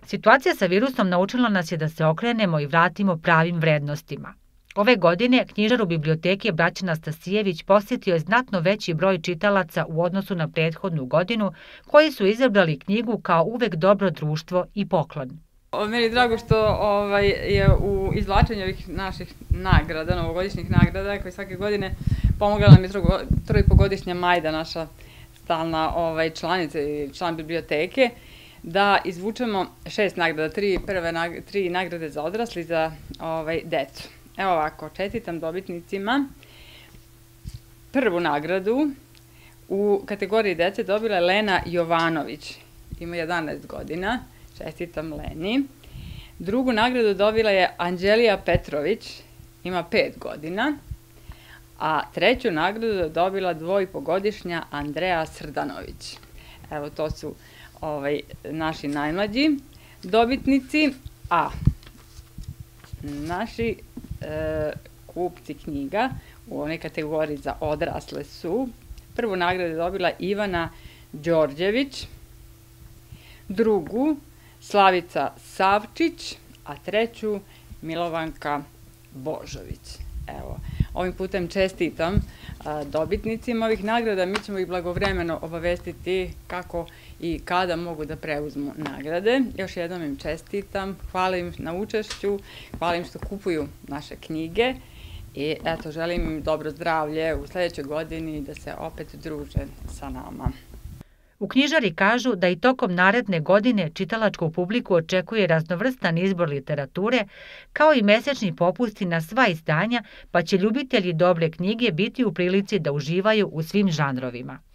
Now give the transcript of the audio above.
Situacija sa virusom naučila nas je da se okrenemo i vratimo pravim vrednostima. Ove godine knjižaru biblioteke Braće Nastasijević posjetio je znatno veći broj čitalaca u odnosu na prethodnu godinu, koji su izabrali knjigu kao uvek dobro društvo i poklon. Meni je drago što je u izvlačenju ovih naših nagrada, novogodišnjih nagrada, koje svake godine pomogla nam je trojpogodišnja Majda, naša stalna članica i član biblioteke, da izvučemo 6 nagrada, 3 nagrade za odrasli za decu. Evo ovako, čestitam dobitnicima. Prvu nagradu u kategoriji dece dobila je Lena Jovanović, ima 11 godina, čestitam Leni. Drugu nagradu dobila je Anđelija Petrović, ima 5 godina, a treću nagradu je dobila 2,5-godišnja Andreja Srdanović. Evo, to su naši najmlađi dobitnici, a naši kupci knjiga u onoj kategoriji za odrasle su prvu nagradu dobila Ivana Đorđević, drugu Slavica Savčić, a treću Milovanka Božović. Evo, ovim putem čestitam dobitnicima ovih nagrada. Mi ćemo ih blagovremeno obavestiti kako i kada mogu da preuzmu nagrade. Još jednom im čestitam, hvala im na učešću, hvala im što kupuju naše knjige i eto, želim im dobro zdravlje u sledećoj godini da se opet druže sa nama. U knjižari kažu da i tokom naredne godine čitalačku publiku očekuje raznovrstan izbor literature, kao i mesečni popusti na sva izdanja, pa će ljubitelji dobre knjige biti u prilici da uživaju u svim žanrovima.